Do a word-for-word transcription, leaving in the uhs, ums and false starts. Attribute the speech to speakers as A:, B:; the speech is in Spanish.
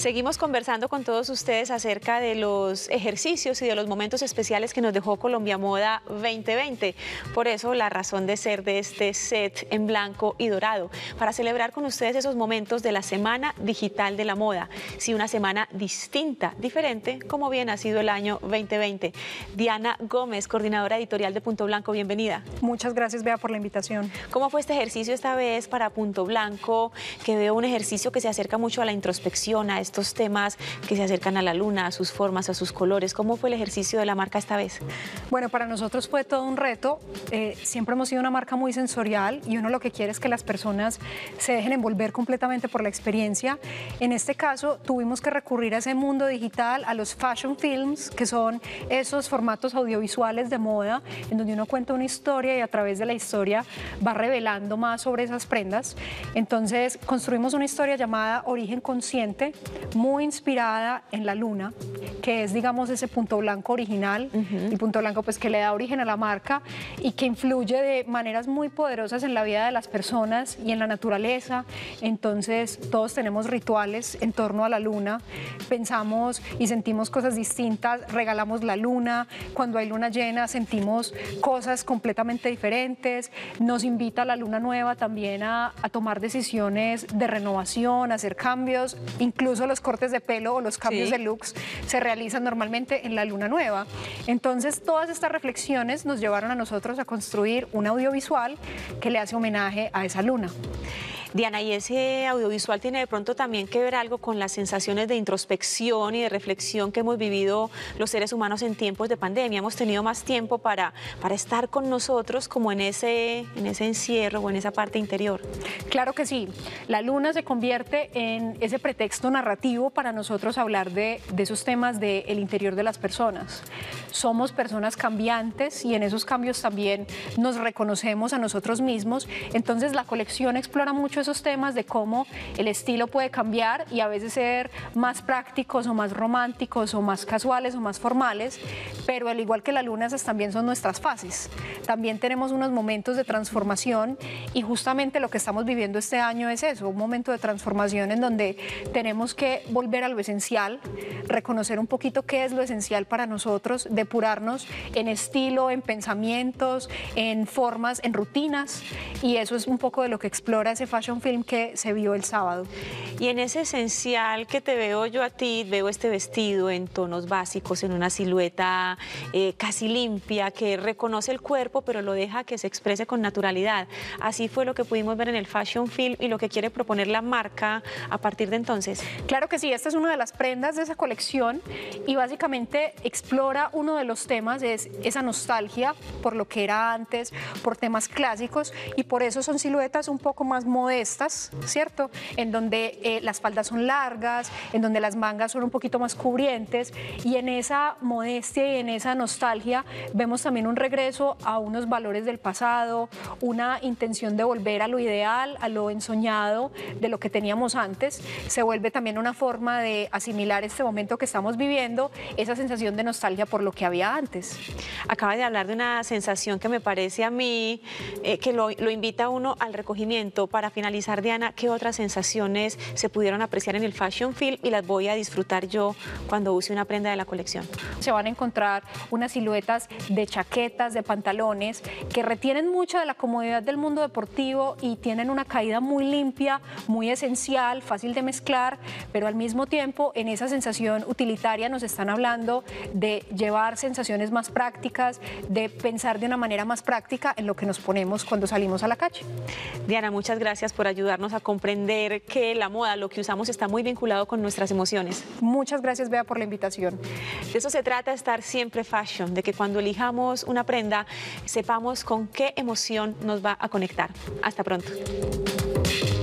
A: Seguimos conversando con todos ustedes acerca de los ejercicios y de los momentos especiales que nos dejó Colombia Moda veinte veinte. Por eso la razón de ser de este set en blanco y dorado, para celebrar con ustedes esos momentos de la Semana Digital de la Moda. Sí, una semana distinta, diferente, como bien ha sido el año veinte veinte. Diana Gómez, coordinadora editorial de Punto Blanco, bienvenida.
B: Muchas gracias, Bea, por la invitación.
A: ¿Cómo fue este ejercicio esta vez para Punto Blanco? Que veo un ejercicio que se acerca mucho a la introspección, a estos temas que se acercan a la luna, a sus formas, a sus colores. ¿Cómo fue el ejercicio de la marca esta vez?
B: Bueno, para nosotros fue todo un reto. Eh, siempre hemos sido una marca muy sensorial y uno lo que quiere es que las personas se dejen envolver completamente por la experiencia. En este caso, tuvimos que recurrir a ese mundo digital, a los fashion films, que son esos formatos audiovisuales de moda, en donde uno cuenta una historia y a través de la historia va revelando más sobre esas prendas. Entonces, construimos una historia llamada Origen Consciente, muy inspirada en la luna, que es, digamos, ese punto blanco original, uh-huh. y punto blanco pues que le da origen a la marca y que influye de maneras muy poderosas en la vida de las personas y en la naturaleza. Entonces todos tenemos rituales en torno a la luna, pensamos y sentimos cosas distintas, regalamos la luna, cuando hay luna llena sentimos cosas completamente diferentes, nos invita la luna nueva también a, a tomar decisiones de renovación, a hacer cambios, incluso los cortes de pelo o los cambios sí. de looks se realizan normalmente en la luna nueva. Entonces todas estas reflexiones nos llevaron a nosotros a construir un audiovisual que le hace homenaje a esa luna.
A: Diana, ¿y ese audiovisual tiene de pronto también que ver algo con las sensaciones de introspección y de reflexión que hemos vivido los seres humanos en tiempos de pandemia? Hemos tenido más tiempo para, para estar con nosotros como en ese, en ese encierro o en esa parte interior.
B: Claro que sí. La luna se convierte en ese pretexto narrativo para nosotros hablar de, de esos temas del interior de las personas. Somos personas cambiantes y en esos cambios también nos reconocemos a nosotros mismos. Entonces la colección explora mucho esos temas de cómo el estilo puede cambiar y a veces ser más prácticos o más románticos o más casuales o más formales, pero al igual que la luna, esas también son nuestras fases. También tenemos unos momentos de transformación y justamente lo que estamos viviendo este año es eso, un momento de transformación en donde tenemos que volver a lo esencial, reconocer un poquito qué es lo esencial para nosotros, depurarnos en estilo, en pensamientos, en formas, en rutinas, y eso es un poco de lo que explora ese fashion film que se vio el sábado.
A: Y en ese esencial que te veo yo a ti, veo este vestido en tonos básicos, en una silueta eh, casi limpia, que reconoce el cuerpo, pero lo deja que se exprese con naturalidad. Así fue lo que pudimos ver en el fashion film y lo que quiere proponer la marca a partir de entonces.
B: Claro que sí, esta es una de las prendas de esa colección y básicamente explora uno de los temas, es esa nostalgia por lo que era antes, por temas clásicos, y por eso son siluetas un poco más modestas, ¿cierto? En donde eh, las faldas son largas, en donde las mangas son un poquito más cubrientes, y en esa modestia y en esa nostalgia vemos también un regreso a unos valores del pasado, una intención de volver a lo ideal, a lo ensoñado de lo que teníamos antes. Se vuelve también una forma de asimilar este momento que estamos viviendo, esa sensación de nostalgia por lo que había antes.
A: Acabas de hablar de una sensación que me parece a mí eh, que lo, lo invita a uno al recogimiento. Para finalizar, Diana, ¿qué otras sensaciones se pudieron apreciar en el fashion film y las voy a disfrutar yo cuando use una prenda de la colección?
B: Se van a encontrar unas siluetas de chaquetas, de pantalones, que retienen mucha de la comodidad del mundo deportivo y tienen una caída muy limpia, muy esencial, fácil de mezclar, pero al mismo tiempo en esa sensación utilitaria nos están hablando de llevar sensaciones más prácticas, de pensar de una manera más práctica en lo que nos ponemos cuando salimos a la calle.
A: Diana, muchas gracias por ayudarnos a comprender que la moda, lo que usamos, está muy vinculado con nuestras emociones.
B: Muchas gracias, Bea, por la invitación.
A: De eso se trata, estar siempre fashion, de que cuando elijamos una prenda sepamos con qué emoción nos va a conectar. Hasta pronto.